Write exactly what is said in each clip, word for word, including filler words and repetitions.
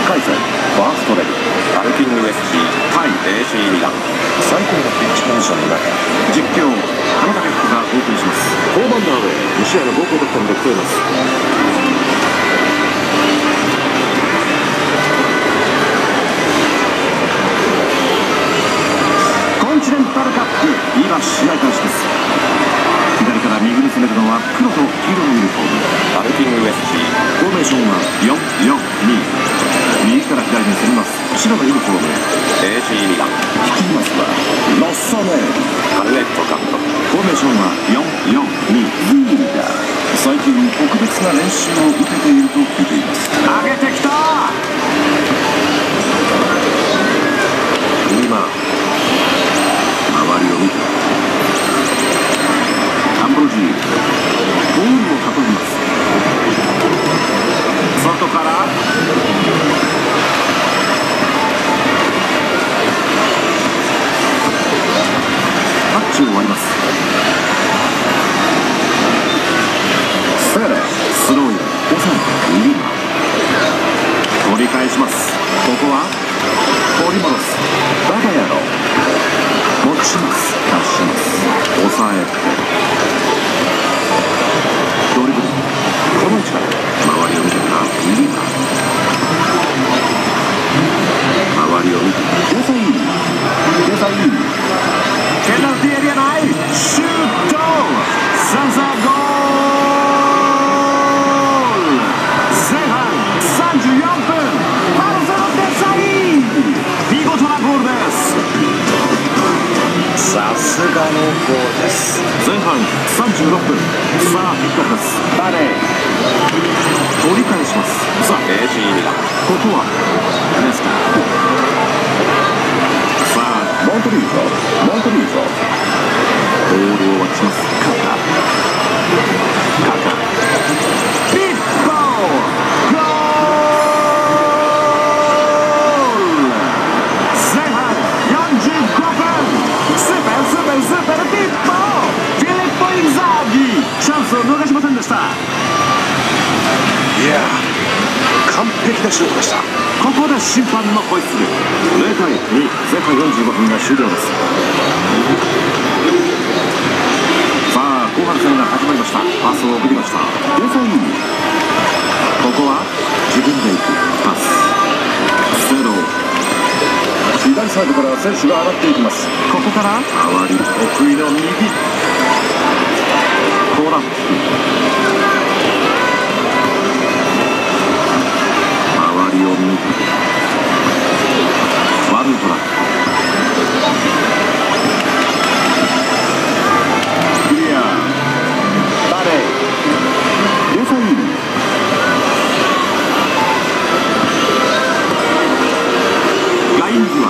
回戦ファーストレグ、 バルキング エスジー 対 エーシー ミラン。 最高のピッチコンディションの中、 実況金武福がお送りします。 ホームアンダーウェイに試合の合計得点で競います。 コンチネンタルカップ、今試合開始です。左から右に攻めるのは黒と黄色のユニフォーム、バルキング エスジー。 フォーメーションはよんよんに。右から左に攻めます。白のユニフォーム エーシー ミラン。 率いますはロッソネカルレット監督。フォーメーションはよんよんに。 リーダー、最近特別な練習を受けていると聞いています。 上げてきた。今周りを見てアンブロジーボールを運びます。外からタッチを割ります。 セレスローイン抑えリーマ取り返します。ここは取り戻す。 バカ野郎、 持ちます。出します。抑えてドリブル、この位置から周りを見てたリーマ周りを見てデサインデサインペナルティーエリア内シュート。サンサーゴール。前半さんじゅうよんぷん、マルセロ・デサイン、見事なゴールです。 さすがのゴールです。 前半さんじゅうろっぷん、さあキックオフです。 バレー取り返します。さあ エーシー ミラン、ここはネスタ。さあモントリーゾモントリーゾボールを渡します。カカカカピッポーゴール。前半よんじゅうごふん、スーパースーパースーパーピッポー、フィリッポ・インザーギ、チャンスを逃しませんでした。 いやー、完璧なシュートでした。 ここで審判のホイッスル。ゼロたいに、前半よんじゅうごふんが終了です。さあ後半戦が始まりました。パスを送りました。デサイン、ここは自分で行くパス。ゼロ、 左サイドから選手が上がっていきます。 ここから回り得意の右トラップ、周りを見てワントラップ、クリア、 バレーデサイン、ライン際、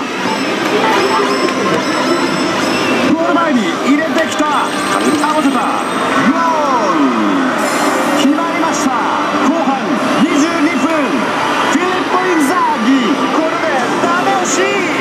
ゴール前に入れてきた。合わせた。ゴール決まりました。後半にじゅうにふん、フィリッポ・インザーギ、これでダメ押し。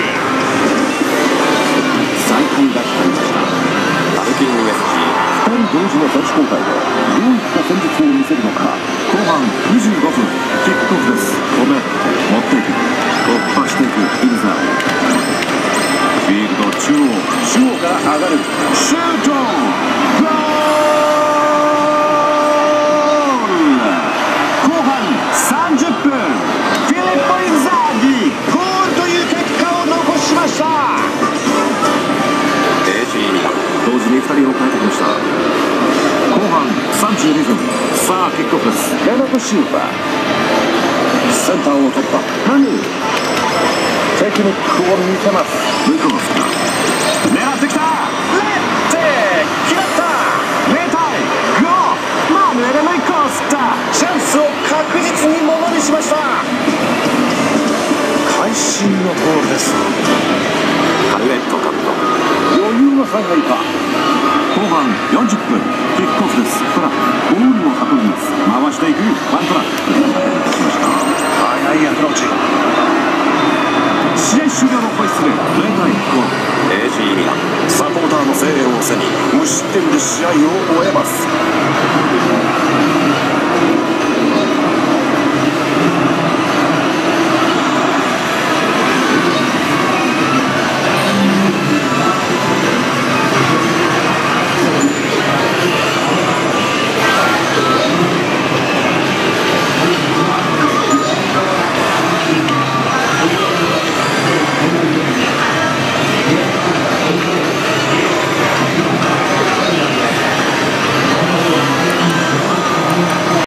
再開が決まりました。 バルキング エスジー、 ふたり同時の選手交代でどういった戦術を見せるのか。 後半にじゅうごふん、キックオフです。止め持っていく、突破していくインザーギ、フィールド中央、 中央から上がるシュート、ゴール。後半さんじゅっぷん、フィリッポ・インザーギ、ゴールという結果を残しました。 エーシー ミラン、同時にふたりを変えてきました。後半さんじゅうにふん、さあキックオフです。 レナト・シューバー、センターを突破、 マヌテクニックを見せます。 ムコノフが狙ってきた。レッテ決まった。ゼロたいご、マヌエル・ムコスタ、 チャンスを確実にものにしました。会心のゴールです。 カルレット監督、 余裕の采配か。 後半よんじゅっぷん、